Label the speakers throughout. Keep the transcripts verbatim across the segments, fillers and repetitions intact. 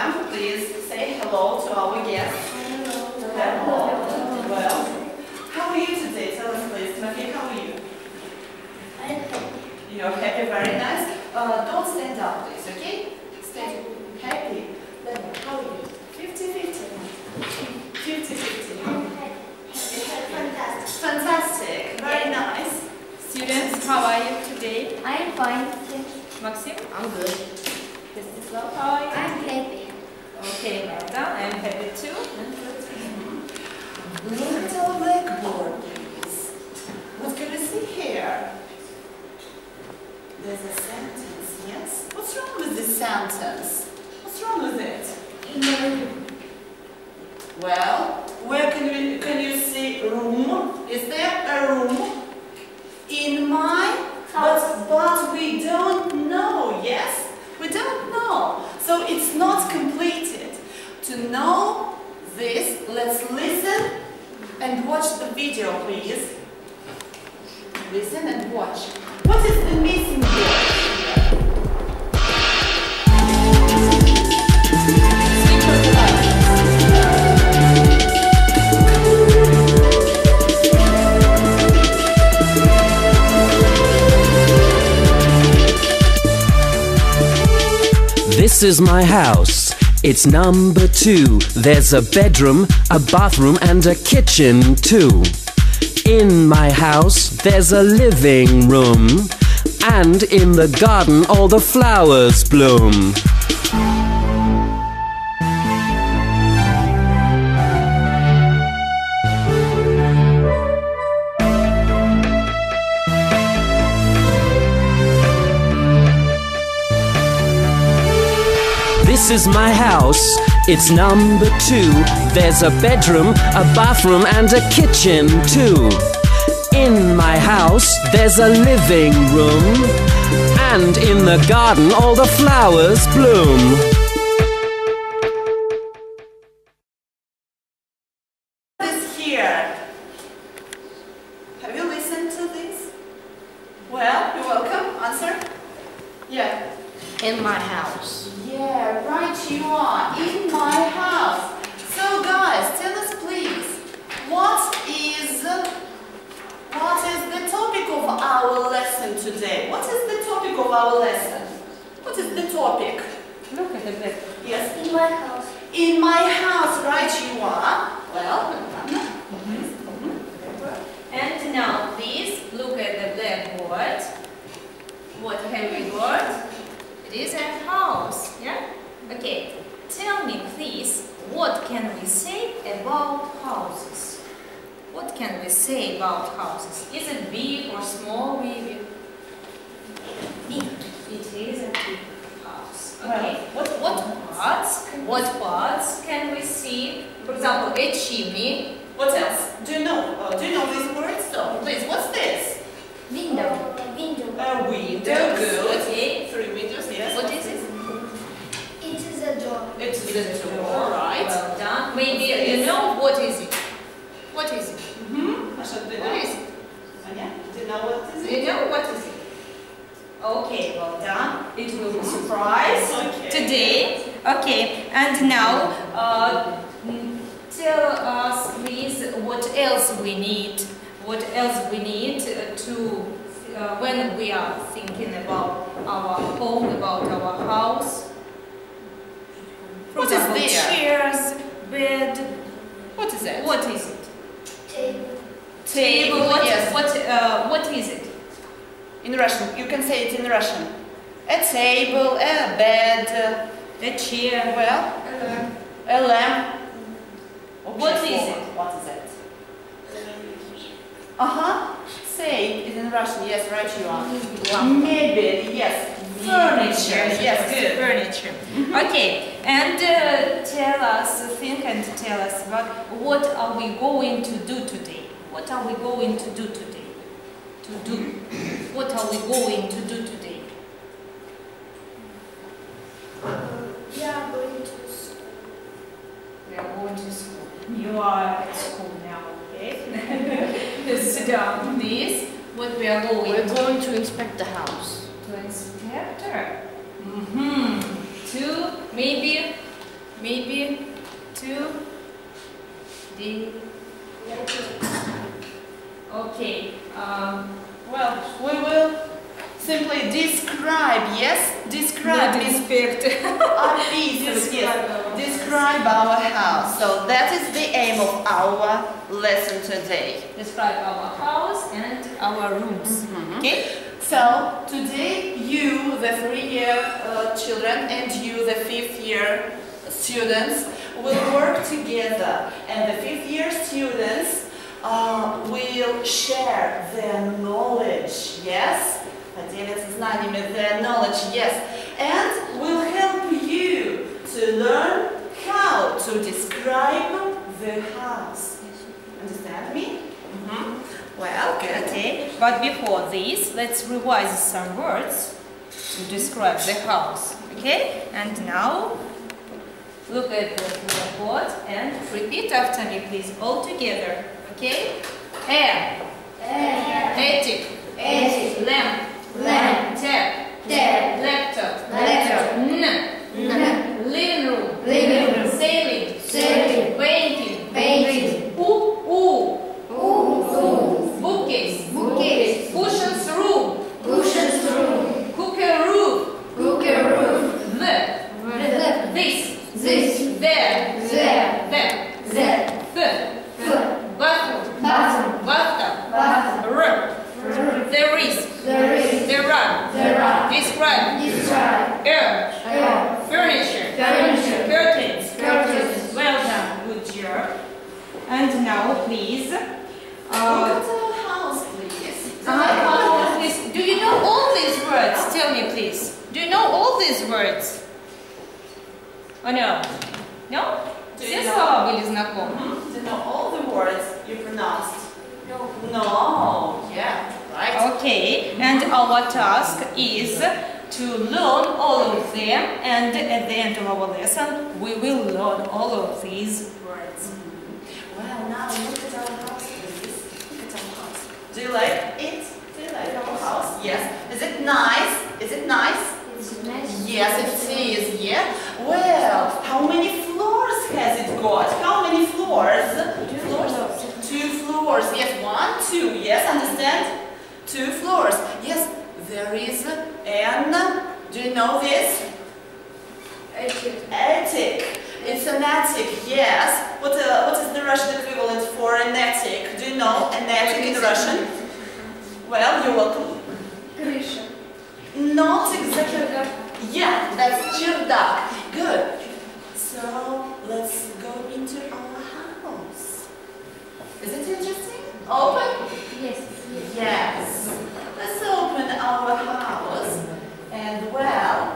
Speaker 1: welcome. Please say hello to our guests. Hello. Well, how are you today? Tell us, please. Timofey, how are you?
Speaker 2: I'm happy.
Speaker 1: You're happy, very nice. Uh, don't stand up, please, okay? Stay happy. Then, how are you? fifty fifty. fifty fifty.
Speaker 2: I'm happy. Fantastic.
Speaker 1: Fantastic. Very nice.
Speaker 3: Students, how are you today?
Speaker 2: I'm fine.
Speaker 3: Maxim?
Speaker 2: I'm good.
Speaker 3: Mstislav, how are you?
Speaker 2: I'm happy.
Speaker 3: Okay, well done. I'm happy too.
Speaker 1: Little blackboard, please. What can we see here? There's a sentence, yes? What's wrong with this sentence? What's wrong with it?
Speaker 2: In my room.
Speaker 1: Well, where can we can you see room? Is there a room? In my house. But, but we don't know, yes? We don't know. So it's not completed. To know this, let's listen and watch the video, please. Listen and watch. What is the missing word here?
Speaker 4: This is my house. It's number two. There's a bedroom, a bathroom and a kitchen too. In my house there's a living room, and in the garden all the flowers bloom. This is my house, it's number two. There's a bedroom, a bathroom and a kitchen too. In my house there's a living room, and in the garden all the flowers bloom.
Speaker 1: This here. Have you listened to this? Well, you're welcome. Answer? Yeah.
Speaker 2: In my house.
Speaker 1: Yeah, right you are. In my house. So guys, tell us please, what is what is the topic of our lesson today? What is the topic of our lesson? What is the topic?
Speaker 3: Look at the black.
Speaker 1: Yes.
Speaker 2: In my house.
Speaker 1: In my house, right you are. Well,
Speaker 3: And now please look at the blackboard. What have we got? It is a house, yeah? Okay, tell me please, what can we say about houses? What can we say about houses? Is it big or small maybe? Big. It is a big house. Okay, what, what parts, what parts can we see? For example, a chimney.
Speaker 1: what else? Do you know? Uh, do you know these words? So, please, what's this?
Speaker 2: Window. Window.
Speaker 1: A window. Good.
Speaker 3: Okay.
Speaker 1: Three windows. Yes.
Speaker 3: What is it?
Speaker 2: It is a door.
Speaker 1: It's the door, right?
Speaker 3: Well done. Maybe you know what is it? What is it?
Speaker 1: Mm-hmm. Masha, do you know?
Speaker 3: What is it?
Speaker 1: Anya, do you know what is
Speaker 3: Do
Speaker 1: it?
Speaker 3: you know what is it? Okay, well done. It will be a surprise
Speaker 1: Okay.
Speaker 3: today. Okay, and now uh, mm, tell us please what else we need. What else we need uh, to uh, when we are thinking about our home, about our house. For
Speaker 1: What is
Speaker 3: example,
Speaker 1: there?
Speaker 3: chairs, bed.
Speaker 1: What is it?
Speaker 3: What is it?
Speaker 2: Table.
Speaker 3: Table. What?
Speaker 1: Yes.
Speaker 3: What? Uh, what is it?
Speaker 1: In Russian, you can say it in Russian. A table, a bed,
Speaker 3: A chair.
Speaker 1: well,
Speaker 2: Alarm.
Speaker 1: a lamp.
Speaker 3: What
Speaker 1: Okay,
Speaker 3: is
Speaker 1: forward.
Speaker 3: it?
Speaker 1: What is it? Uh-huh. Say it in Russian. Yes, right you are. Mebel, yes. Furniture, yes, good.
Speaker 3: Furniture. Okay, and uh, tell us, think and tell us about what are we going to do today? What are we going to do today? To do. What are we going to do today?
Speaker 2: We are going to school.
Speaker 3: We are going to school. You are at school now, okay? Sit down, please. What we are going
Speaker 2: We're
Speaker 3: to
Speaker 2: going to inspect the house.
Speaker 3: To inspector. Mm-hmm. To maybe maybe two D. Okay. Um,
Speaker 1: Well, we will simply describe, yes? Describe
Speaker 3: not
Speaker 1: means
Speaker 3: inspect.
Speaker 1: our pieces, yes. Describe our house. So that is the aim of our lesson today.
Speaker 3: Describe our house and our rooms.
Speaker 1: Mhm.
Speaker 3: Okay?
Speaker 1: So today you, the three-year uh, children, and you, the fifth-year students, will work together. And the fifth-year students uh, will share their knowledge, yes? Поделятся знаниями, their knowledge, yes. And will help you to learn how to describe the house. Understand me? Mm-hmm. Well, good.
Speaker 3: Okay. But before this, let's revise some words to describe the house. Okay? And now, look at the blackboard and repeat after me, please, all together. Okay? Air.
Speaker 2: Air.
Speaker 3: Attic.
Speaker 2: Attic.
Speaker 3: Lamp.
Speaker 2: Lamp.
Speaker 3: Tab.
Speaker 2: Tab.
Speaker 3: Laptop.
Speaker 2: Laptop.
Speaker 3: N.
Speaker 2: N.
Speaker 3: Living room.
Speaker 2: Living room.
Speaker 3: Sailing.
Speaker 2: Sailing.
Speaker 3: Painting.
Speaker 2: Painting.
Speaker 3: Ooh. Ooh.
Speaker 2: Ooh.
Speaker 3: Bookcase.
Speaker 2: Bookcase.
Speaker 3: Cushions room.
Speaker 2: Cushions room.
Speaker 3: Cooker roof.
Speaker 2: Cooker roof.
Speaker 3: The.
Speaker 2: The.
Speaker 3: This.
Speaker 2: This.
Speaker 3: There.
Speaker 2: There.
Speaker 3: There.
Speaker 2: There.
Speaker 3: The.
Speaker 2: Foot.
Speaker 3: Bathroom.
Speaker 2: Bathroom.
Speaker 3: Bathtub.
Speaker 2: Bathroom.
Speaker 3: Room.
Speaker 2: Room.
Speaker 3: There is.
Speaker 2: There is.
Speaker 3: There are.
Speaker 2: There are.
Speaker 3: Describe.
Speaker 2: Describe.
Speaker 3: Air.
Speaker 2: Air.
Speaker 3: Furniture.
Speaker 2: Furniture.
Speaker 3: Curtains.
Speaker 2: Curtains.
Speaker 3: Well done. Good job. And now, please.
Speaker 1: Look
Speaker 3: Uh,
Speaker 1: at our house, please.
Speaker 3: uh, please. Do you know all these words? Tell me, please. Do you know all these words? Oh no? No?
Speaker 1: Do
Speaker 3: Все
Speaker 1: you know?
Speaker 3: слова были знакомы?
Speaker 1: Mhm. To know all the words you pronounced.
Speaker 2: No.
Speaker 1: No. Yeah. Right.
Speaker 3: Okay, and our task is to learn all of them, and at the end of our lesson, we will learn all of these words.
Speaker 1: Well, now look at our house, please. Look at our house. Do you like it? Do you like our house? Yes. Is it nice? Is it nice?
Speaker 2: It's nice.
Speaker 1: Yes, it is. Yeah. Well, how many floors has it got? How many floors? Floors. Two floors. Yes, one, two. Yes, understand? Two floors. Yes, there is an. Do you know this?
Speaker 2: Attic.
Speaker 1: Attic. It's an attic, yes. What, uh, what is the Russian equivalent for an attic? Do you know an attic in Russian? Well, you're welcome.
Speaker 2: Крыша.
Speaker 1: Not exactly. Yeah, that's чердак. Good. So, let's go into our house. Is it interesting? Open?
Speaker 2: Yes.
Speaker 1: Yes. Let's open our house. And well,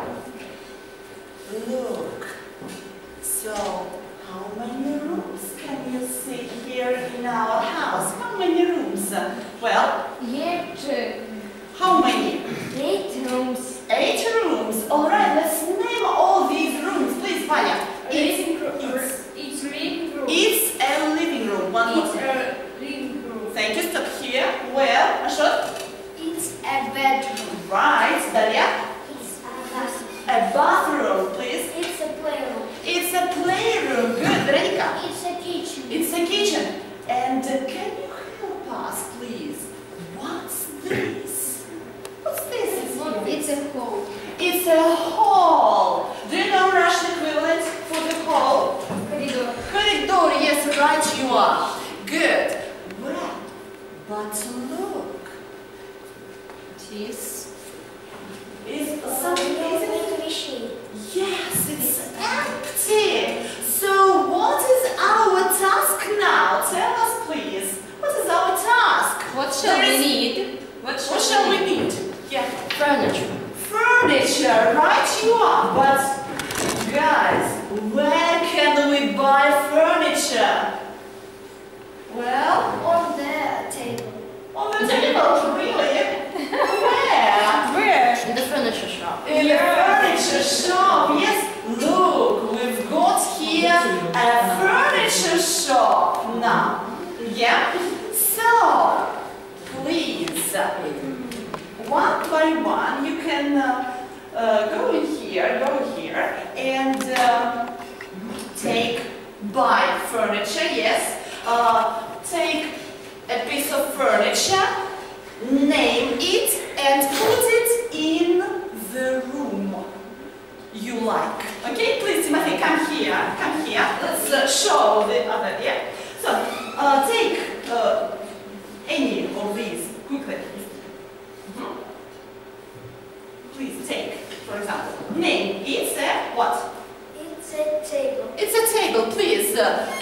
Speaker 1: look. So, how many rooms can you see here in our house? How many rooms? Well,
Speaker 2: Eight.
Speaker 1: how many?
Speaker 2: Eight rooms.
Speaker 1: Eight rooms. All right, let's name all these rooms. Please, Vanya.
Speaker 2: Living room.
Speaker 1: It's,
Speaker 2: It's living room.
Speaker 1: it's a living room. One more
Speaker 2: It's
Speaker 1: time.
Speaker 2: a living room.
Speaker 1: Thank you. Stop here. Where? Ashot?
Speaker 2: It's a bedroom.
Speaker 1: Right. Dalia?
Speaker 2: It's a bathroom.
Speaker 1: A bathroom, please.
Speaker 2: It's a playroom.
Speaker 1: It's a playroom. Good. Veronica?
Speaker 2: It's a kitchen.
Speaker 1: It's a kitchen. And uh, can you help us, please? What's this? What's this?
Speaker 2: It's a hall.
Speaker 1: It's a hall. Do you know Russian equivalent for the hall?
Speaker 2: Corridor.
Speaker 1: Corridor. Yes, right you are. Good. Well, but look.
Speaker 3: It is.
Speaker 1: Is
Speaker 2: Some
Speaker 1: something
Speaker 2: little machine.
Speaker 1: Yes, it's empty. So what is our task now? Tell us, please. What is our task?
Speaker 3: What shall
Speaker 1: There
Speaker 3: we
Speaker 1: is-
Speaker 3: need? What shall,
Speaker 1: What shall we
Speaker 3: we need?
Speaker 1: need? Yeah.
Speaker 3: Furniture.
Speaker 1: Furniture, right you are. But guys, where can we buy furniture? Well,
Speaker 2: On the table.
Speaker 1: on the table, really? Where?
Speaker 3: Where?
Speaker 2: In the furniture shop.
Speaker 1: In the furniture shop. Yes. Look, we've got here a furniture shop now. Yeah. So, please, one by one, you can uh, uh, go in here, go here, and uh, buy furniture, yes. Uh, take a piece of furniture, name it, and put it in the room you like. Okay, please, Timothy, come here, come here. Let's uh, show the other, yeah. So, uh, take uh, any of these quickly. Mm-hmm. Please take, for example, name. It's a what?
Speaker 2: It's a table.
Speaker 1: It's a table, please. Uh,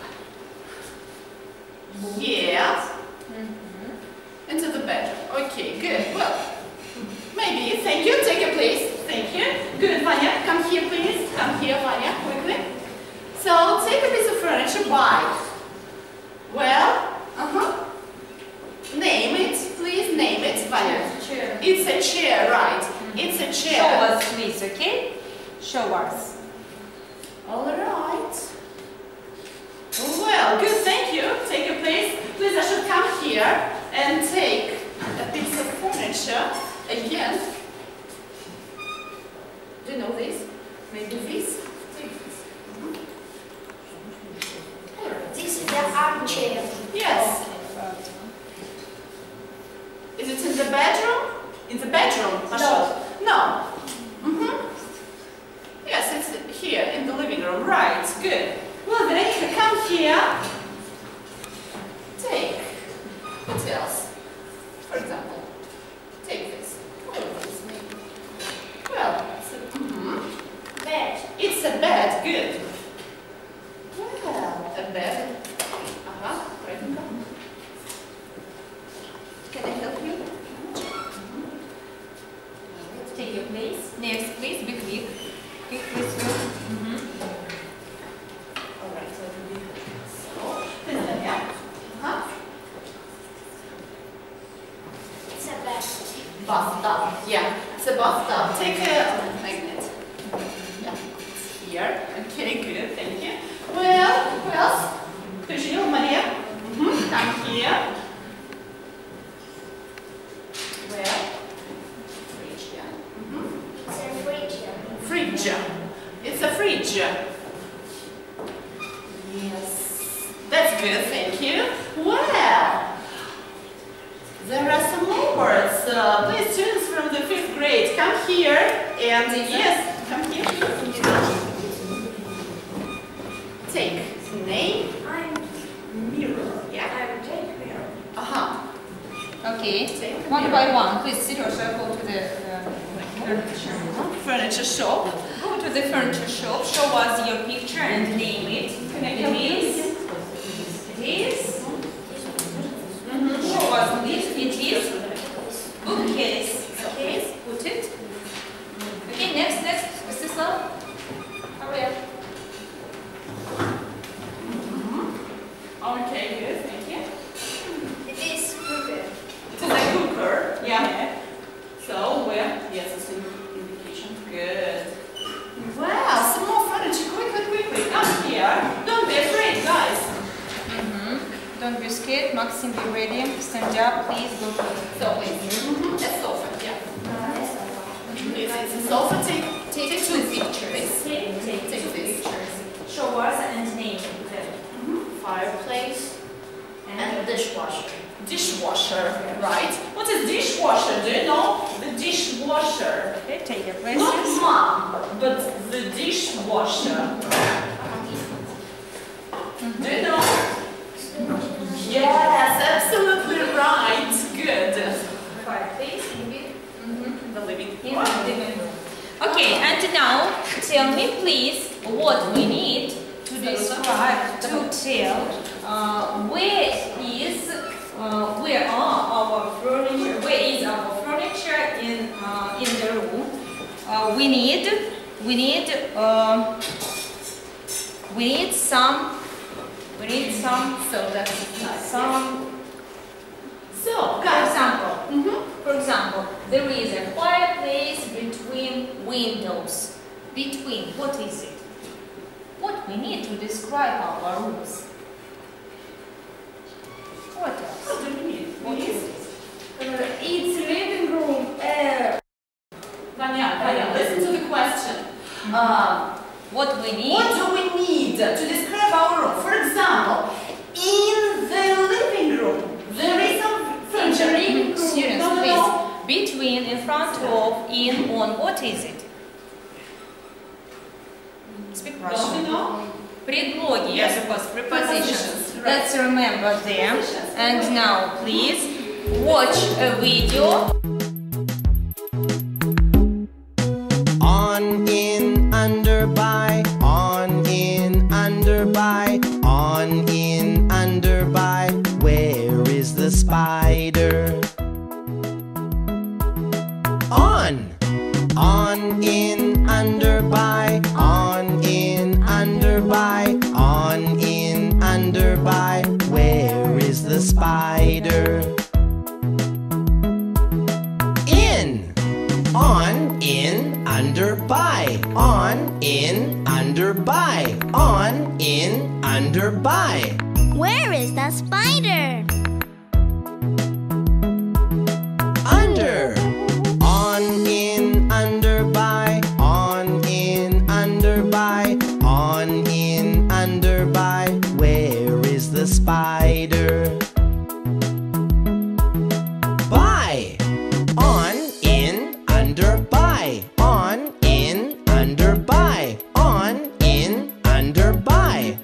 Speaker 1: yeah. Mm-hmm. Into the bedroom. Okay, good. Well, maybe. Thank you. Take a place. Thank you. Good, Vanya. Come here, please. Come here, Vanya, quickly. So, take a piece of furniture. Buy. Well, uh-huh. Name it, please. Name it, Vanya.
Speaker 3: It's a chair.
Speaker 1: It's a chair, right?
Speaker 3: Mm-hmm.
Speaker 1: It's a
Speaker 3: Show
Speaker 1: chair.
Speaker 3: us, please, okay? Show us.
Speaker 1: All right. Well, good, thank you. Take a place. Please, I should come here and take a piece of furniture again. Do you know this? Maybe this? Take this. Mm-hmm. All right.
Speaker 2: This is the armchair.
Speaker 1: Yes. Is it in the bedroom? In the bedroom?
Speaker 2: No.
Speaker 1: No. Mm-hmm. Yes, it's here in the living room. Right. Good. Well, Veronica, come here. Take. What else? For example, take this. What is this? Well, it's a, mm-hmm.
Speaker 2: Bed.
Speaker 1: It's a bed. Good. Well, a bed. Uh-huh. Right. Can I help you?
Speaker 3: Take your place. Next, please, be quick. Quick, please. Mm-hmm.
Speaker 1: All right, so we so this one, yeah. Uh-huh.
Speaker 2: It's a bed.
Speaker 1: Bathtub. Yeah, it's a bathtub. Take a magnet. Yeah, it's here. Okay, good. Thank you. Well, who else? Virginia, Maria. Mm-hmm. Come here. Where? Fridge, yeah. Mm-hmm.
Speaker 2: It's a fridge.
Speaker 1: Fridge. It's a fridge. Yes. That's good, thank you. Well, there are some more words. Uh, please, students from the fifth grade, come here and yes, come here. Take name,
Speaker 2: I'm
Speaker 1: mirror. Yeah.
Speaker 2: I'm take mirror.
Speaker 1: Uh-huh.
Speaker 3: Okay.
Speaker 1: Take
Speaker 3: One
Speaker 1: mirror.
Speaker 3: by one. Please, Seriously, go to the uh, furniture.
Speaker 1: Furniture shop.
Speaker 3: Go to the furniture shop. Show us your picture and name it.
Speaker 1: Can I
Speaker 3: It
Speaker 1: help you?
Speaker 3: is. It is. Mm-hmm. Show us this. It is. Bookcase. Okay. Put it. Okay. Next. Next. Mstislav. Hurry up.
Speaker 1: Okay, good, thank you.
Speaker 2: It is cooker.
Speaker 1: It is a cooker. Yeah. So, where? Yes, it's an indication. Good. Wow, some more furniture. Quickly, quickly. Come here. Don't be afraid, guys.
Speaker 3: Mm-hmm. Don't be scared. Maxim, be ready. Stand up, please. Go to the
Speaker 1: So, wait. Mm-hmm. A sofa, yeah. It's, it's a sofa. Take, take two pictures.
Speaker 3: Take, take,
Speaker 1: Take
Speaker 3: two
Speaker 1: this.
Speaker 3: pictures. Show us and name them.
Speaker 1: Mm-hmm.
Speaker 2: Fireplace
Speaker 3: And
Speaker 2: and dishwasher.
Speaker 1: Dishwasher, right? What is dishwasher? Do you know the dishwasher?
Speaker 3: okay, take your
Speaker 1: Not
Speaker 3: places.
Speaker 1: mom, but the dishwasher. Do you know? Yes, absolutely right. Good.
Speaker 3: Fireplace, maybe. Mm-hmm.
Speaker 1: The living
Speaker 3: In
Speaker 1: room.
Speaker 3: the living room. Okay, and now tell me please what we need to describe, to tell uh, where is, uh, where are our furniture, where is our furniture in uh, in the room. Uh, we need, we need, um, we need some, we need some,
Speaker 1: So that's nice.
Speaker 3: some.
Speaker 1: So,
Speaker 3: For
Speaker 1: guys.
Speaker 3: example,
Speaker 1: Mm-hmm.
Speaker 3: for example, there is a fireplace between windows. Between, what is it? What we need to describe our rooms? What else?
Speaker 1: What do you mean?
Speaker 3: What
Speaker 1: Yes.
Speaker 3: is it?
Speaker 2: Uh, it's living room. Uh,
Speaker 1: Vanya, Vanya, listen to the question. Uh,
Speaker 3: what we need.
Speaker 1: What do we need to describe our room? For example, in the living room, there is some furniture.
Speaker 3: Students,
Speaker 1: No, no,
Speaker 3: please.
Speaker 1: no.
Speaker 3: Between, in front of, in, on, what is it? Speak
Speaker 1: Don't
Speaker 3: Russian.
Speaker 1: we know?
Speaker 3: Предлоги,
Speaker 1: Yes.
Speaker 3: I suppose, prepositions.
Speaker 1: Prepositions, right.
Speaker 3: Let's remember them.
Speaker 1: Prepositions.
Speaker 3: And now, please, watch a video.
Speaker 5: On, in, under, by. On, in, under, by. On, in, under, by. Where is the spider? On. On, in, under, by. On, in, under, by. On, in, under, by. Where is the spider? In. On, in, under, by. On, in, under, by. On, in, under, by.
Speaker 6: Where is the spider?
Speaker 5: Under. On, in, under, by. On, in, under, by. On, in, under, by. Where is the spider? By. On, in, under, by. On, in, under, by. On, in, under, by.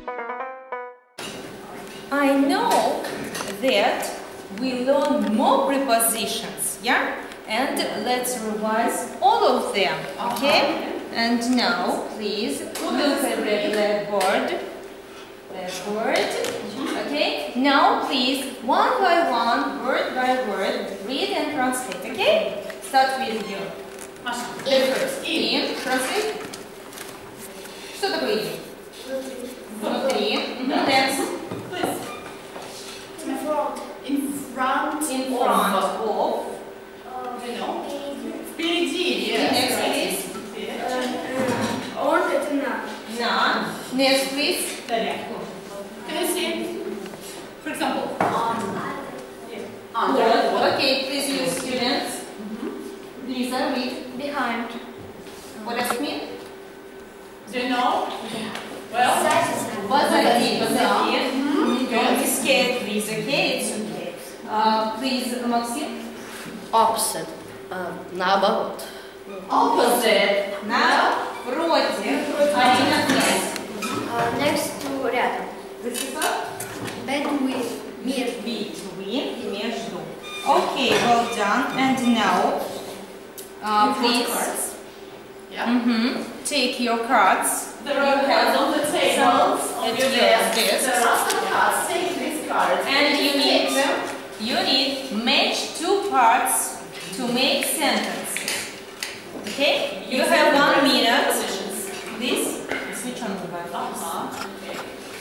Speaker 3: I know that we learn more prepositions, yeah? And let's revise all of them, okay? And now, please, look at the blackboard. Blackboard, okay? Now, please, one by one, word by word, read and translate, okay? Start with you.
Speaker 1: Маша,
Speaker 3: The
Speaker 1: first.
Speaker 3: In, translate. Что такое in? Внутри. Мгм, next.
Speaker 1: Please.
Speaker 2: In front.
Speaker 1: In front.
Speaker 3: In
Speaker 1: of.
Speaker 3: front of.
Speaker 1: Do you know? Впереди. Yes.
Speaker 3: Next,
Speaker 1: right.
Speaker 3: please.
Speaker 1: Впереди.
Speaker 2: Он это на.
Speaker 3: На. Next, please.
Speaker 1: Далее. Can you see? For example.
Speaker 3: Good.
Speaker 1: Under.
Speaker 3: Okay, please use students. Lisa, read.
Speaker 2: Behind.
Speaker 3: What does it mean?
Speaker 1: Do you know? Well.
Speaker 3: Позади. Позади.
Speaker 1: Mhm.
Speaker 3: Don't be scared, please. Okay, it's okay. Uh, please, Максим.
Speaker 7: Opposite. Uh, наоборот.
Speaker 1: Opposite.
Speaker 3: Напротив. Один ответ.
Speaker 2: Next to рядом.
Speaker 3: Christopher?
Speaker 2: Between. Между.
Speaker 3: Between. Между. Okay, well done. And now, uh, please.
Speaker 1: Cards. Yeah.
Speaker 3: Mm-hmm. Take your cards.
Speaker 1: There are cards on the table.
Speaker 3: some
Speaker 1: On
Speaker 3: at
Speaker 1: your
Speaker 3: your
Speaker 1: desk.
Speaker 3: desk.
Speaker 1: There are some cards. Take these cards.
Speaker 3: And you need
Speaker 1: Take
Speaker 3: them. You need match two parts to make sentence. Okay? You have one minute.
Speaker 1: Positions.
Speaker 3: This. Switch on the Wi-Fi.
Speaker 1: Uh-huh. Okay.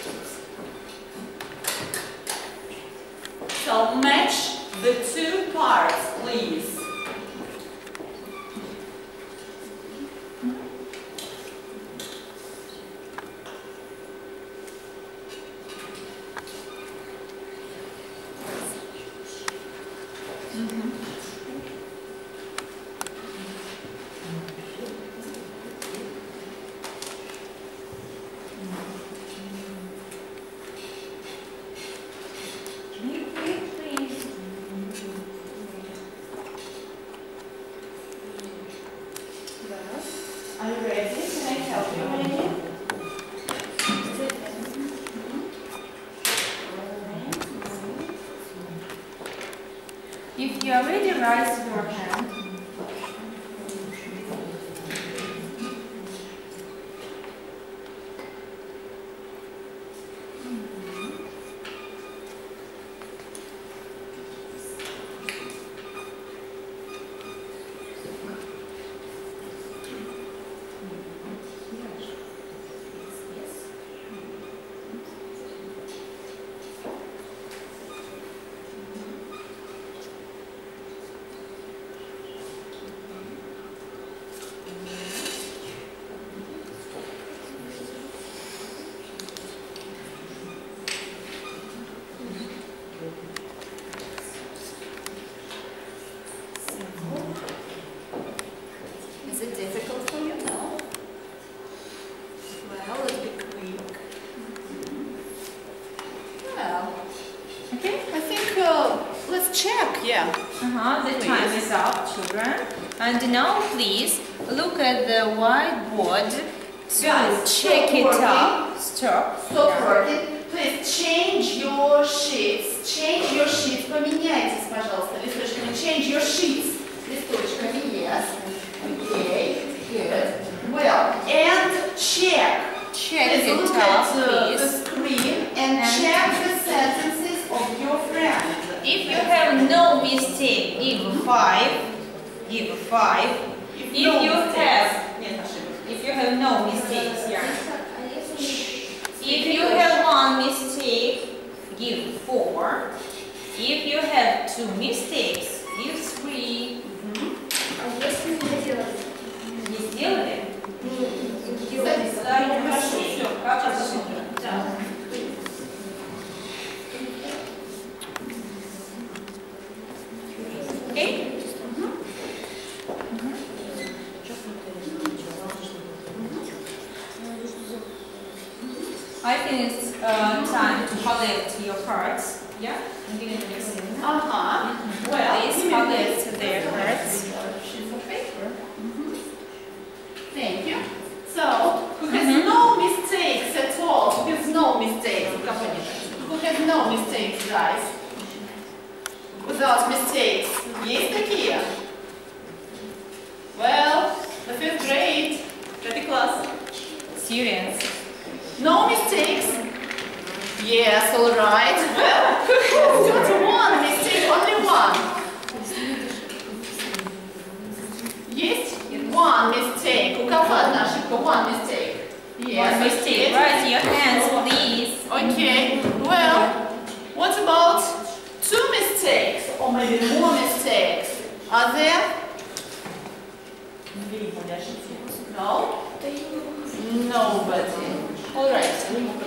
Speaker 1: So match the two parts, please. Are you ready? Can I help you, Heidi?
Speaker 3: If you are ready, raise your hand.
Speaker 1: Yeah.
Speaker 3: Uh-huh, the time is up, children. And now please look at the whiteboard to
Speaker 1: Guys,
Speaker 3: check
Speaker 1: stop
Speaker 3: it
Speaker 1: working.
Speaker 3: up. Stop.
Speaker 1: Stop
Speaker 3: Yeah.
Speaker 1: working. Please change your sheets. Change your sheets. Поменяйтесь, пожалуйста, листочками. Change your sheets. Листочками, yes. Okay, good. Well, and check.
Speaker 3: Check
Speaker 1: Please
Speaker 3: it
Speaker 1: look
Speaker 3: up,
Speaker 1: at uh, the
Speaker 3: please.
Speaker 1: screen and,
Speaker 3: And-
Speaker 1: check the sentences of your friend.
Speaker 3: If you have no mistake, give five. Give five. If
Speaker 1: no
Speaker 3: you
Speaker 1: mistakes.
Speaker 3: have,
Speaker 1: Нет ошибок.
Speaker 3: if you have no mistakes, yeah. If you have one mistake, give four. If you have two mistakes, give three.
Speaker 2: А если не делать?
Speaker 3: Не сделали?
Speaker 1: Садись,
Speaker 3: Да,
Speaker 1: ну,
Speaker 3: хорошо,
Speaker 1: хорошо.
Speaker 3: все, как посмотрим.
Speaker 1: Да.
Speaker 3: Окей? I think it's uh, time to collect your cards. Yeah? I'm giving you this.
Speaker 1: Ага. Well,
Speaker 3: Please
Speaker 1: give me
Speaker 3: collect
Speaker 1: this.
Speaker 3: their cards.
Speaker 1: Sheets of paper. Thank you. So, who has no mistakes at all? Who has no mistakes? Who has no mistakes, guys? Without mistakes. Есть такие? Well, the fifth grade. Пятый класс.
Speaker 3: Students.
Speaker 1: No mistakes? Yes, all right. Well, who has got one mistake? Only one. Есть? One mistake. У кого одна ошибка? One mistake. Yes.
Speaker 3: One mistake. Raise your hands, please.
Speaker 1: Okay. Well, what about two mistakes? Or maybe more mistakes? Are there? No? Nobody. All right.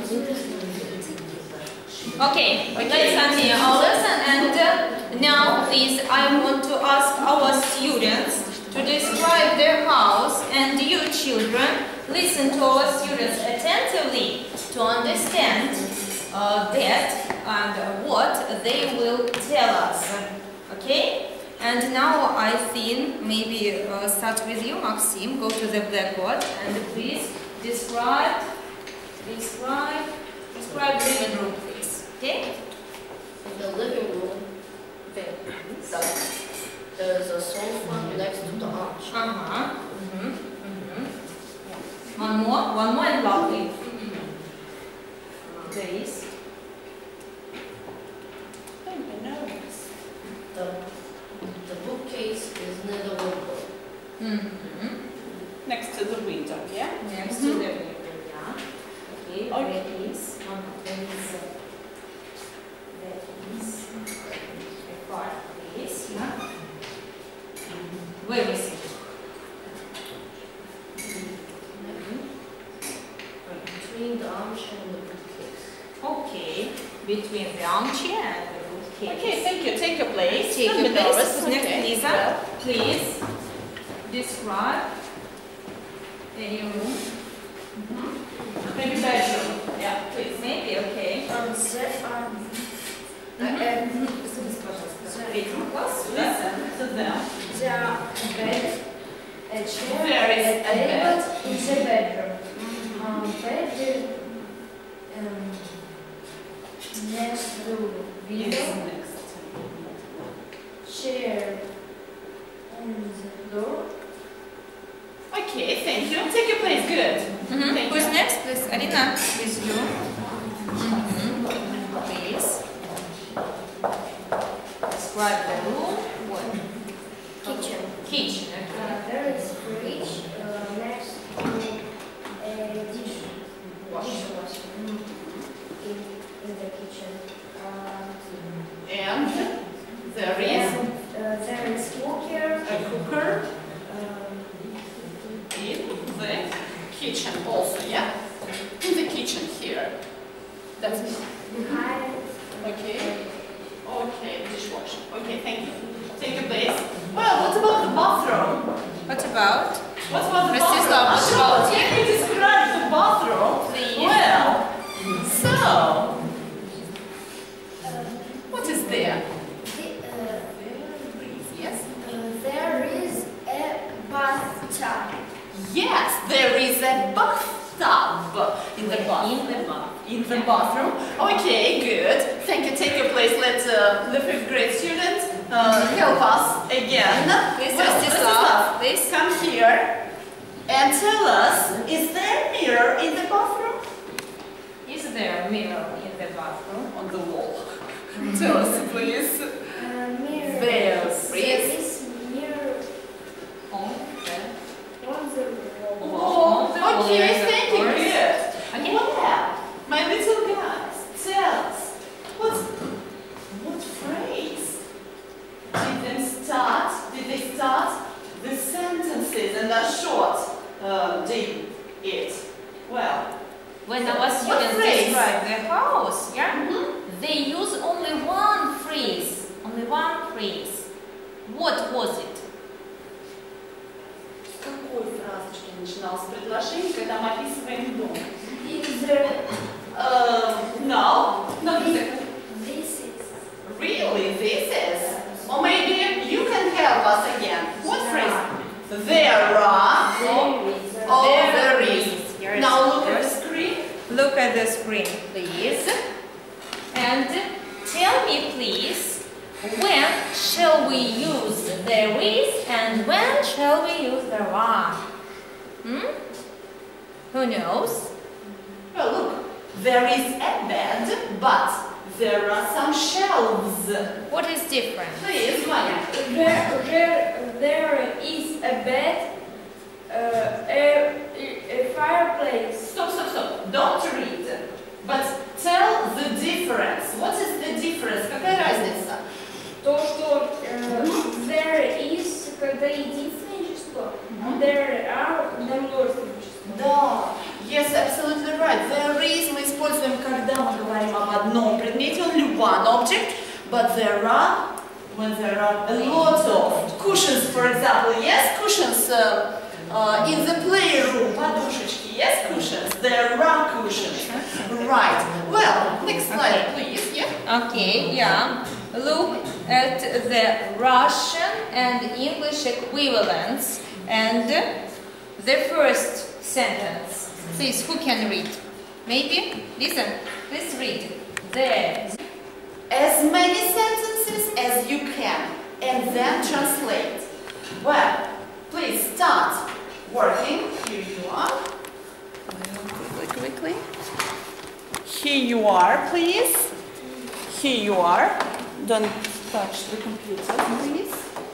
Speaker 3: Okay, let's continue our lesson. And uh, now, please, I want to ask our students to describe their house. And you, children, listen to our students attentively to understand uh, that and uh, what they will tell us. Okay? And now I think maybe uh, start with you, Maxim. Go to the blackboard and please describe, describe, describe living room, please. Okay?
Speaker 7: In the living room, there is a sofa next to the arch.
Speaker 3: Uh-huh. Mm-hmm. Mm-hmm. One more, one more and lovely. Please.
Speaker 7: The, the bookcase is near the window.
Speaker 3: Mm-hmm.
Speaker 1: Next to the window, yeah?
Speaker 3: Next to the window, yeah. Okay,
Speaker 1: Okay.
Speaker 3: there is one, there is, uh, there is a fireplace, yeah. Where is it?
Speaker 7: Between the armchair and the bookcase.
Speaker 3: Okay, between the armchair and the bookcase.
Speaker 1: Okay, thank you. Take your place.
Speaker 3: Take
Speaker 1: Don't
Speaker 3: your
Speaker 1: be
Speaker 3: place.
Speaker 1: nervous.
Speaker 3: Next,
Speaker 1: Okay.
Speaker 3: Lisa,
Speaker 1: Well,
Speaker 3: please describe any room.
Speaker 1: maybe bedroom. Yeah, please.
Speaker 3: Maybe, okay.
Speaker 2: Um, there are
Speaker 3: Reading class.
Speaker 1: Listen to them.
Speaker 2: there are a bed, a chair,
Speaker 1: There is
Speaker 2: a
Speaker 1: a bed.
Speaker 2: table in the bedroom. Um, bed is um, next to
Speaker 1: Yes,
Speaker 2: window,
Speaker 1: next.
Speaker 2: chair and the door.
Speaker 1: Okay, thank you. Take your place. Good.
Speaker 3: Mm-hmm.
Speaker 1: Thank
Speaker 3: Who's
Speaker 1: you.
Speaker 3: next, please? Arina, with you. Mm-hmm. Please. Describe the room. What?
Speaker 2: Kitchen.
Speaker 3: Kitchen. Okay.
Speaker 2: Uh, there is fridge uh, next to a dish dishwasher in, in the kitchen. Uh,
Speaker 1: And there is
Speaker 2: and, uh, there is cooker.
Speaker 1: a cooker
Speaker 2: Um,
Speaker 1: in the kitchen also, yeah? In the kitchen here. That's it.
Speaker 2: behind
Speaker 1: Okay. Okay, dishwasher. Okay, thank you. Take your place. Well, what about the bathroom?
Speaker 3: What about?
Speaker 1: What about the
Speaker 3: Rostislav,
Speaker 1: bathroom?
Speaker 3: what about
Speaker 1: Sure, can you describe the bathroom?
Speaker 3: Please.
Speaker 1: Well, so, what is there?
Speaker 2: the, uh,
Speaker 1: Yes, there is a bathtub in the bathroom.
Speaker 3: In the bath.
Speaker 1: In the bathroom. Okay, good. Thank you. Take your place. Let uh, the fifth grade student uh, help us again.
Speaker 3: Please,
Speaker 1: Well,
Speaker 3: Rostislav, please.
Speaker 1: come here and tell us, is there a mirror in the bathroom?
Speaker 3: Is there a mirror in the bathroom?
Speaker 1: On the wall. Tell us, please.
Speaker 2: Uh, mirror.
Speaker 1: There,
Speaker 2: There
Speaker 1: please.
Speaker 2: is mirror
Speaker 3: On the
Speaker 2: on the wall.
Speaker 1: Oh,
Speaker 3: on the wall,
Speaker 1: okay,
Speaker 3: yes, of
Speaker 1: thank you.
Speaker 3: course.
Speaker 1: Good.
Speaker 3: Okay.
Speaker 1: Well, my little guys, tell us, what, what phrase did them start, did they start the sentences and are short, uh, did it? Well,
Speaker 3: When our
Speaker 1: What
Speaker 3: students
Speaker 1: phrase?
Speaker 3: describe the house, yeah,
Speaker 1: mhm.
Speaker 3: they use only one phrase. Only one phrase. What was it?
Speaker 1: С какой фразочки начиналось предложение, когда мы описываем дом?
Speaker 2: Is there
Speaker 1: Uh, no, no,
Speaker 2: this is
Speaker 1: really, this is. Or maybe you can help us again. What phrase? There are.
Speaker 2: there is a
Speaker 1: Oh,
Speaker 3: There
Speaker 1: there
Speaker 3: is.
Speaker 1: is.
Speaker 3: Here
Speaker 1: Now
Speaker 3: is-
Speaker 1: look at the screen.
Speaker 3: Look at the screen, please. And tell me, please, when shall we use there is and when shall we use there are? Hmm? Who knows?
Speaker 1: Well, look, there is a bed, but there are some shelves.
Speaker 3: What is different?
Speaker 1: Please, Vanya.
Speaker 2: there there there is a bed, uh, a, a fireplace.
Speaker 1: Stop, stop, stop. Don't read. But tell the difference. What is the difference? Какая разница?
Speaker 2: То, что э, there is, когда единственное число,
Speaker 1: Мгм.
Speaker 2: there are, когда множественное число.
Speaker 1: Да, yes, absolutely right. There is мы используем, когда мы говорим об одном предмете, only one object, but there are, when there are a lot of cushions, for example, yes, cushions uh, uh, in the playroom, подушечки, yes, cushions, there are cushions, right. Well, next slide, please, yeah.
Speaker 3: Okay, yeah. Look at the Russian and English equivalents and the first sentence. Please, who can read? Maybe? Listen, please read. There.
Speaker 1: As many sentences as you can, and then translate. Well, please start working. Here you are. Quickly, quickly. Here you are, please. Here you are. Don't touch the computer, please.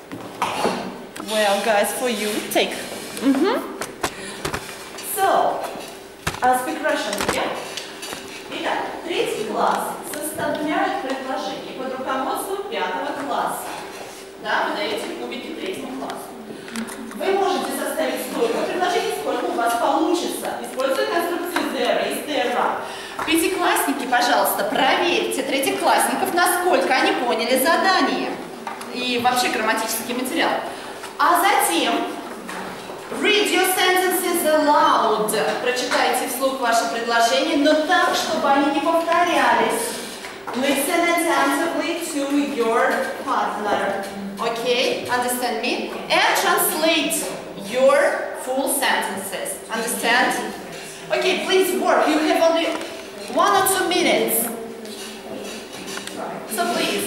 Speaker 1: Well, guys, for you, take. Mm-hmm. So, I'll speak Russian, yeah? Итак, третий класс составляют предложения под руководством пятого класса. Да, вы даете кубики третьему классу. Вы можете составить столько предложений, сколько у вас получится, используя конструкцию there is, there are. Пятиклассники, пожалуйста, проверьте третьеклассников, насколько они поняли задание и вообще грамматический материал. А затем read your sentences aloud. Прочитайте вслух ваши предложения, но так, чтобы они не повторялись. Listen attentively to your partner. Okay? Understand me? And translate your full sentences. Understand? Okay, please work. You have only one or two minutes. So please.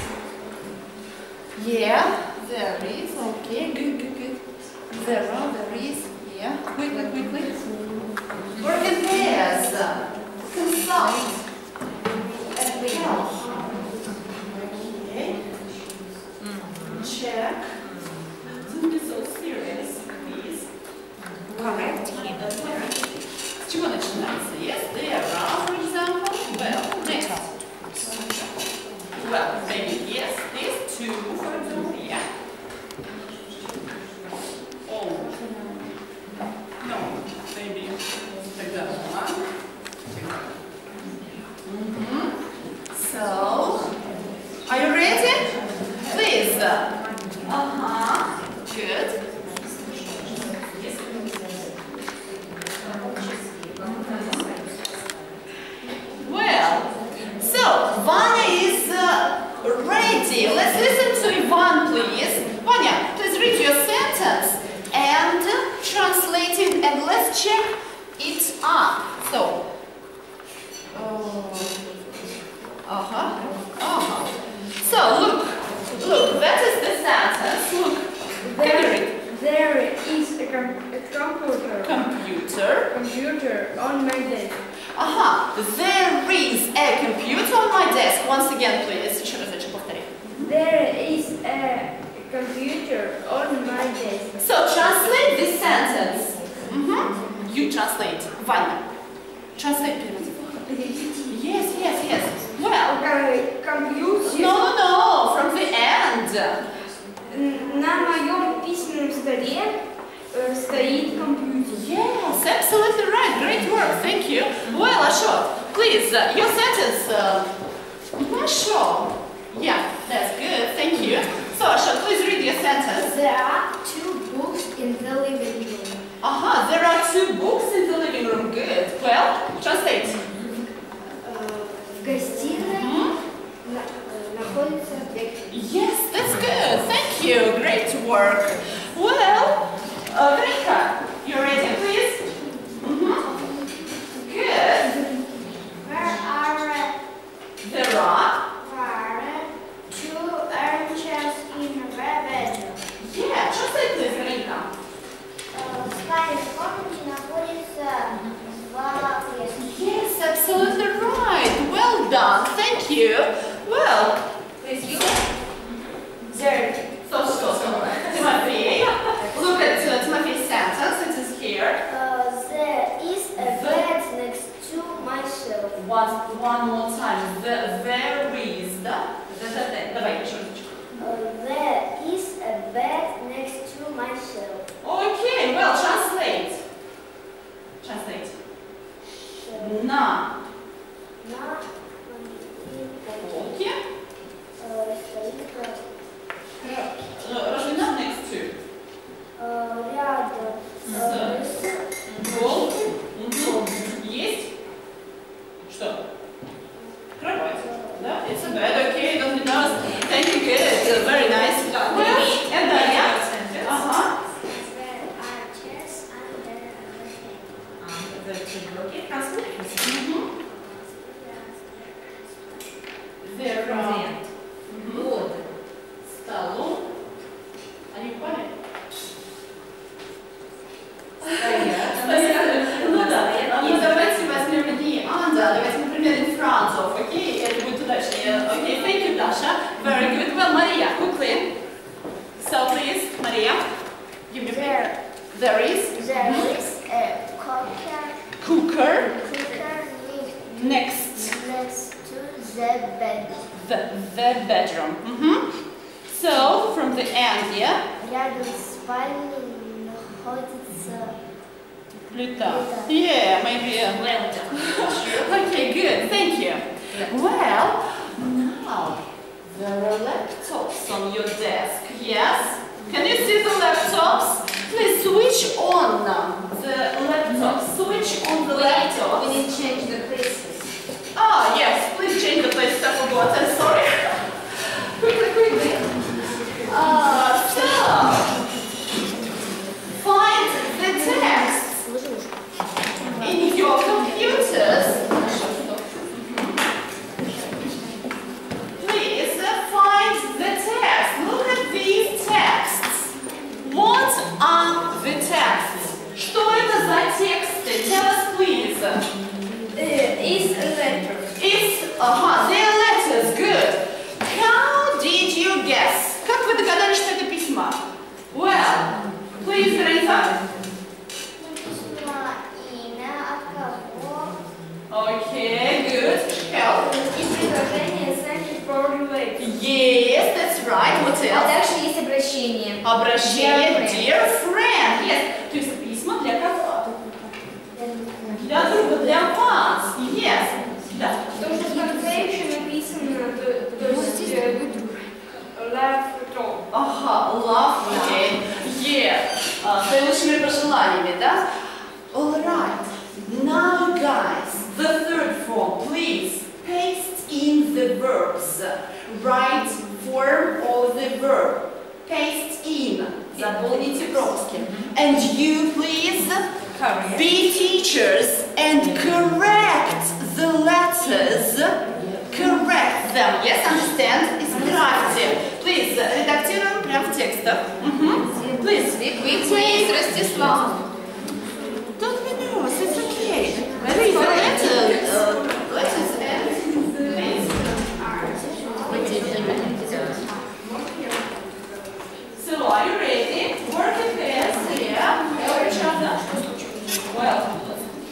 Speaker 1: Yeah, there is. Okay, good, good, good. There are, there is. Yeah, quickly, quickly. Work in pairs. Consult. And help. Okay. Check. Don't be so serious, please.
Speaker 3: Correct.
Speaker 1: С чего начинается? Yes, there are, for example. Well, next. Well, maybe yes, this two, for example, yeah. Oh. No, maybe тогда one. Mm-hmm. So, are you ready? Please. Uh-huh. Good. Yes. let's check it up. So, uh, uh-huh, uh-huh. So, look, look, that is the sentence. Look, can you read?
Speaker 2: There is a, com a computer.
Speaker 1: Computer.
Speaker 2: Computer on my desk.
Speaker 1: Aha, there is a computer on my desk. Once again, please. Еще разочек повтори.
Speaker 2: There is a computer on my desk.
Speaker 1: So, translate this sentence. Mm-hmm. You translate. Vanya. Translate, please. Yes, yes, yes. Well,
Speaker 2: Okay, computer.
Speaker 1: no, no, no, from the end.
Speaker 2: На моем письменном столе э, стоит компьютер.
Speaker 1: Yes, absolutely right. Great work. Thank you. Well, Ashok, please, uh, your sentence. Uh, mm-hmm, sure. Yeah, that's good. Thank you. So, Ashok, please read your sentence.
Speaker 2: There are two books in the living room.
Speaker 1: Aha, there are two books in the living room. Good. Well, translate.
Speaker 2: В гостиной на- находится две книги.
Speaker 1: Yes, that's good. Thank you. Great work. Well, uh, Verika, you ready, please? Mm-hmm. Good.
Speaker 2: Where are
Speaker 1: There are.
Speaker 2: Where two armchairs in a bedroom?
Speaker 1: Yeah, translate, please, Verika.
Speaker 2: В спальной комнате находится два кресла.
Speaker 1: Yes, absolutely right. Well done. Thank you. Well, please you.
Speaker 2: There.
Speaker 1: So, so, so. Timothy, look at uh, Timothy's sentence. It is here.
Speaker 2: Uh, there is a bed next to my shelf.
Speaker 1: One, one more time. The, there is the. the, the, the. Давай еще разочек.
Speaker 2: Uh, there is a bed next to my shelf.
Speaker 1: Okay, well, translate. Translate. На
Speaker 2: На
Speaker 1: полке.
Speaker 2: э, стоит кровать.
Speaker 1: Uh, Rajina, next to.
Speaker 2: Э, рядом э, с
Speaker 1: Полкой. Мгм. Есть? Что? Кровать. Да? It's a bed. Okay, don't be nervous. Thank you, good. Very nice. Well, and then, yeah. Ага.
Speaker 2: There are chairs and there are
Speaker 3: Okay, translate.
Speaker 1: Мгм. There are. Мгм.
Speaker 3: Под
Speaker 1: Столом. Они упали?
Speaker 3: стоят.
Speaker 1: Ну да. Ну давайте возьмем не under, давайте, например, in front of, окей? Это будет удачнее. Окей, thank you, Dasha. Very good. Well, Maria, quickly. So please, Maria. Give me
Speaker 2: There,
Speaker 1: There is
Speaker 2: there is a cooker,
Speaker 1: cooker
Speaker 2: cooker
Speaker 1: next
Speaker 2: next to the bed.
Speaker 1: the, the bedroom. Mhm. So, from the end, yeah?
Speaker 2: Рядом с спальней находится
Speaker 1: Плита.
Speaker 2: Плита.
Speaker 1: Yeah, maybe. uh,
Speaker 3: Well done.
Speaker 1: Okay, good. Thank you. Well, now there are laptops on your desk. Yes? Can you see the laptops? Please switch on the laptops. Switch on the laptops.
Speaker 3: We need to change the places.
Speaker 1: Ah, yes. Please change the place. I forgot. I'm sorry. Quickly, quickly. Uh, so, find the text in your computers. Please uh, find the text. Look at these texts. What are the texts? Что это за тексты? Tell us, please.
Speaker 2: is a letter.
Speaker 1: It's, ага, they're letters. Good. How did you guess? Как вы догадались, что это письма? Well, please, Вероника.
Speaker 2: Написано имя, от кого.
Speaker 1: Okay, good. Help.
Speaker 2: И предложение thank you for your letter.
Speaker 1: Yes, that's right. What
Speaker 3: А
Speaker 1: else?
Speaker 3: дальше есть обращение.
Speaker 1: Обращение,
Speaker 3: Dear
Speaker 1: dear friend. Yes. То есть письма для кого? Для друга, для вас. Yes. Да.
Speaker 2: То, что в конце еще написано, то, то есть э, love to.
Speaker 1: Ага, love, okay. Yeah. А, с наилучшими пожеланиями, да? All right. Now, guys, the third form, please paste in the verbs. Right form of the verb. Paste in. Заполните пропуски. And you, please,
Speaker 3: Hurry.
Speaker 1: Be teachers and correct the letters. Correct them. Yes, understand? Исправьте. Please, редактируем прямо в текстах. Mm-hmm. Please.
Speaker 3: Please, Ростислав.
Speaker 1: Don't be nervous, it's okay. Read the letters. Uh, letters and please. So, are you ready? Working fast, yeah. Help each other. Well.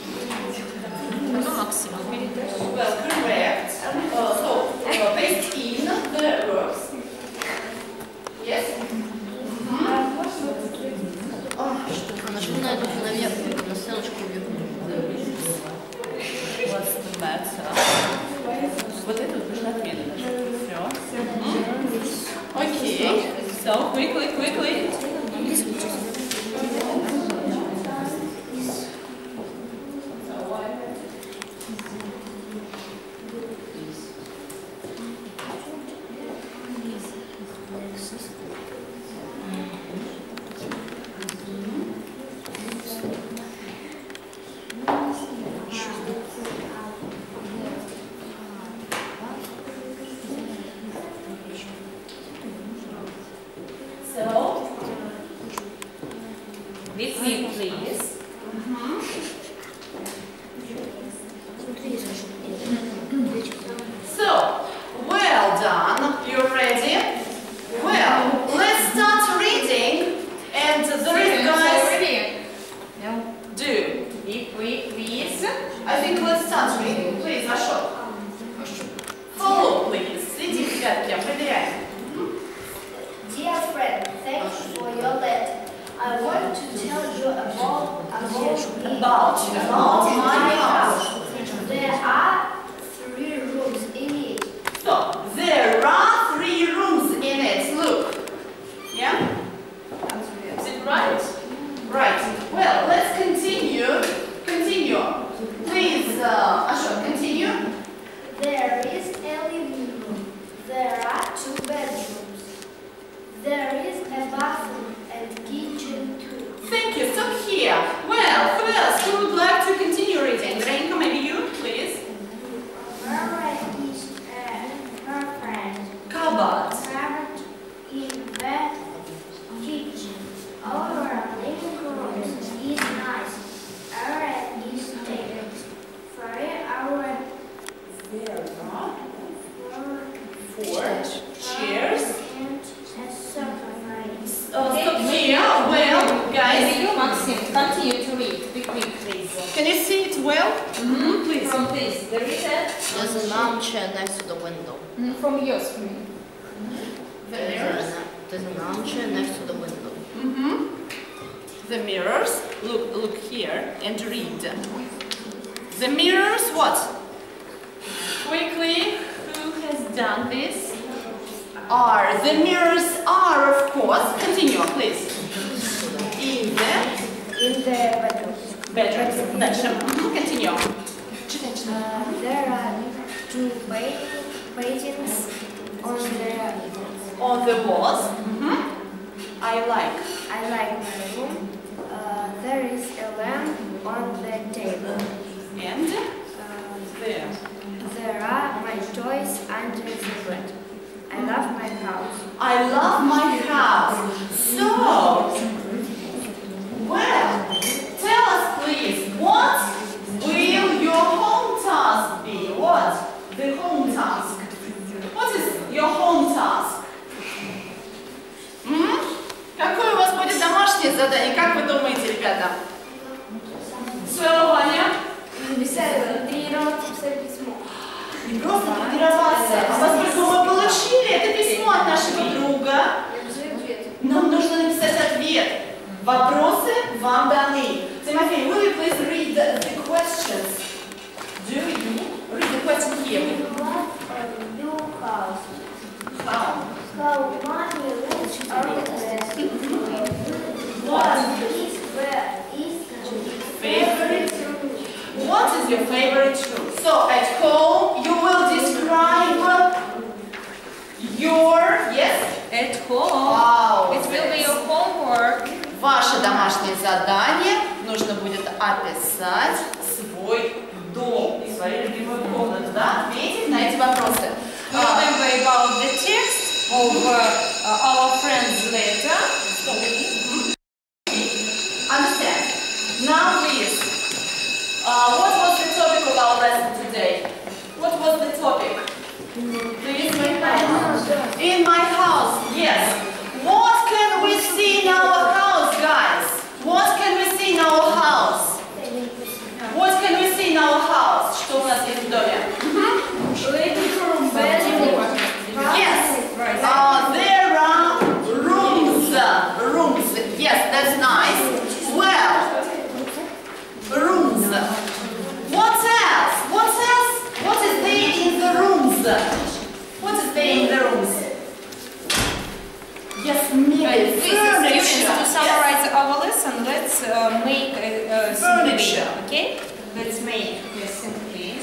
Speaker 1: Well, correct. Uh, so, uh, paste in the verbs. Yes? Mm-hmm.
Speaker 7: Нажми на эту наверх, на стрелочку вверху.
Speaker 1: What's the matter? Вот эту нужно отметить. Все. Окей. So, quickly, quickly. So, with me, please. Mm-hmm. So, well done. You're ready? Well, let's start reading. And the rest, guys, do.
Speaker 3: Be quick, please.
Speaker 1: I think let's start reading. Please, Ashok. Follow, please. Следи, ребятки, проверяем.
Speaker 8: Dear friend, thank you for your letter. I want to tell you about about me.
Speaker 1: About, about my house.
Speaker 8: There are three rooms in it.
Speaker 1: So, there are three rooms in it. Look. Yeah? Is it right? Right. Well, let's continue. Continue. Please, uh, Ashok, continue.
Speaker 8: There is a living room. There are two bedrooms. There is a bathroom and kitchen too.
Speaker 1: Thank you. So here. Well, first, who would like to continue reading? Renka, maybe you, please.
Speaker 8: Where is uh, her friend?
Speaker 1: Cupboard.
Speaker 8: Carrot in the kitchen. Our living room is nice. Our is taken. For our
Speaker 1: There are
Speaker 8: four
Speaker 1: four chairs.
Speaker 8: and a sofa.
Speaker 1: Uh, stop here. Well, guys,
Speaker 3: Maybe you, Maxim, continue to read. Be quick, please.
Speaker 1: can you see it well? Mm-hmm, please.
Speaker 3: From this, there is a
Speaker 7: There's an armchair next to the window.
Speaker 3: mm, from your screen.
Speaker 7: There's,
Speaker 1: Mirrors.
Speaker 7: an, there's an armchair next to the window.
Speaker 1: Mm-hmm. The mirrors. Look, look here and read. The mirrors. What? Quickly, who has done this? Are the mirrors are of course. Continue, please. In the
Speaker 8: In the bedroom.
Speaker 1: bedroom. Дальше. Mhm, continue. Читай, читай.
Speaker 8: Uh, there are two pa- paintings on the.
Speaker 1: On the walls. Mhm. I like.
Speaker 8: I like my room. Uh, there is a lamp on the table.
Speaker 1: And
Speaker 8: Uh,
Speaker 1: there.
Speaker 8: there are my toys under the bed. I love my house.
Speaker 1: I love my house. So, well, tell us please, what will your home task be? What? The home task. What is your home task? М? Какое у вас будет домашнее задание? Как вы думаете, ребята? Что, Ваня?
Speaker 2: Тренироваться писать письмо.
Speaker 1: Не просто тренироваться, а поскольку мы получили это письмо от нашего друга,
Speaker 2: Напиши ответ.
Speaker 1: нам нужно написать ответ. Вопросы вам даны. Тимофей, will you please read the, the questions? Do you read the question here?
Speaker 8: What a new house.
Speaker 1: How?
Speaker 8: How many rooms are there?
Speaker 1: What?
Speaker 8: Is where is
Speaker 1: Favorite? What is your favorite room? So at home you will describe your, yes?
Speaker 3: At home.
Speaker 1: Wow.
Speaker 3: It will be your homework.
Speaker 1: Ваше домашнее задание. Нужно нужно будет описать свой дом, свою любимую комнату, да? Ответить на эти вопросы.
Speaker 3: Remember about the text of uh, our friend's letter.
Speaker 1: Understand. Now please, uh, what was the topic of our lesson today? What was the topic? Please, in my house. In my house, yes. What can we see in our house, guys? What can we see in our house? What can we see in our house? Что у нас есть в доме?
Speaker 2: Living room, bedroom.
Speaker 1: Yes. Uh, there are rooms. Rooms. Yes, that's nice. Well, rooms. What else? What else? What is there in the rooms? What is there in the rooms? Yes, maybe
Speaker 3: Please, students,
Speaker 1: furniture.
Speaker 3: to summarize our lesson, let's uh, make a, a
Speaker 1: Furniture.
Speaker 3: simple, okay? Let's make a simply.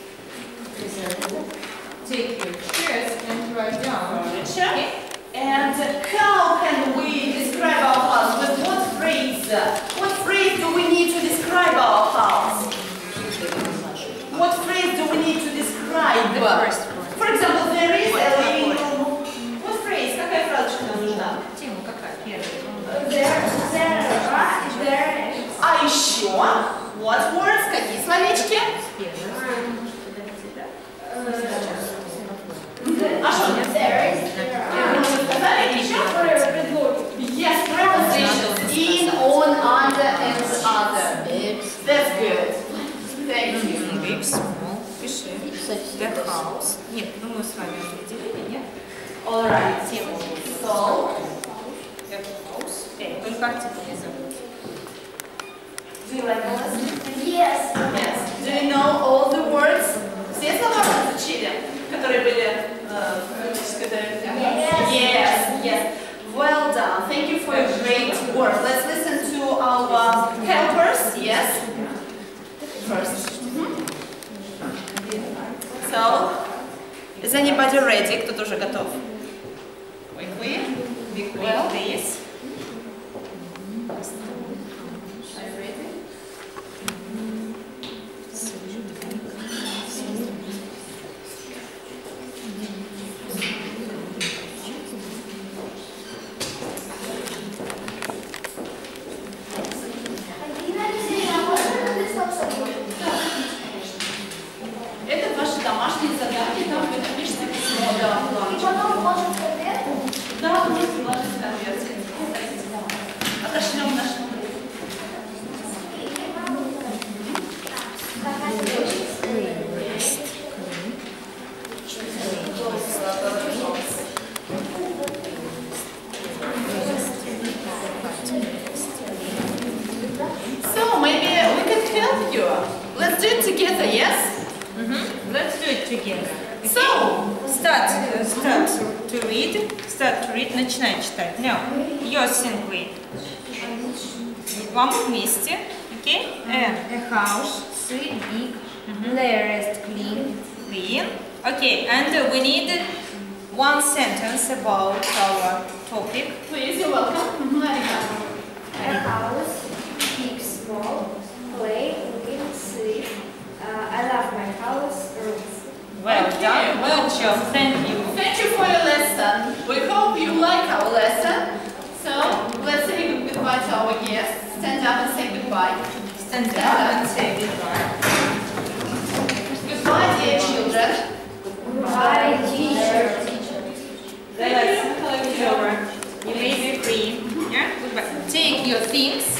Speaker 3: Take your chairs and write down.
Speaker 1: Furniture.
Speaker 3: Okay?
Speaker 1: And how can we describe our house? With what phrase? What phrase do we need to describe our house? What phrase do we need to describe?
Speaker 3: The first one.
Speaker 1: For example, there is a living room. What phrase? Какая фразочка нам нужна?
Speaker 3: Тима, какая? Первая.
Speaker 2: There, there are, there is.
Speaker 1: А еще? What words? Какие словечки? А что?
Speaker 2: There is, there are.
Speaker 1: Сказали еще? Yes, prepositions. In, on, under, and other. That's good. Thank you.
Speaker 3: Big, small. Пиши. The house. Нет, ну мы с вами определили, нет?
Speaker 1: All right. So,
Speaker 3: The house. Эй, только артикль не забудь.
Speaker 1: do you like this?
Speaker 2: Yes.
Speaker 1: Yes. Do you know all the words? Все слова мы изучили, которые были э, в грамматической дорожке? Yes. Yes. Well done. Thank you for your great work. Let's listen to our helpers. Yes. First. So, is anybody ready? Кто-то уже готов? Quickly.
Speaker 3: Be quick,
Speaker 1: Well.
Speaker 3: please.
Speaker 1: Are you ready? Это ваши домашние задания, там вы напишите письмо, да, план. Да, можете вложить в конверт. Отошлем нашему другу. So maybe we can help you. Let's do it together, yes?
Speaker 3: Mm-hmm. Let's do it together.
Speaker 1: So,
Speaker 3: Start, uh, start to read. Start to read. Начинай читать. Now, your singly. Вам вместе. Okay? A, a house.
Speaker 2: Three big, layers clean.
Speaker 3: Clean. Okay, and uh, we need one sentence about our topic.
Speaker 1: please, you're welcome. Mhm, arigato.
Speaker 2: A house, big, small, play, live, sleep. Uh, I love my house, rooms.
Speaker 3: Well
Speaker 1: Okay,
Speaker 3: done.
Speaker 1: well
Speaker 3: Good job. Thank you.
Speaker 1: Thank you for your lesson. We hope you like our lesson. So, let's say goodbye to our guests. Stand up and say goodbye.
Speaker 3: Stand up and say goodbye.
Speaker 1: Goodbye, dear children.
Speaker 2: Bye, teacher.
Speaker 3: The lesson is over. You may be free. Yeah? Goodbye. Take your things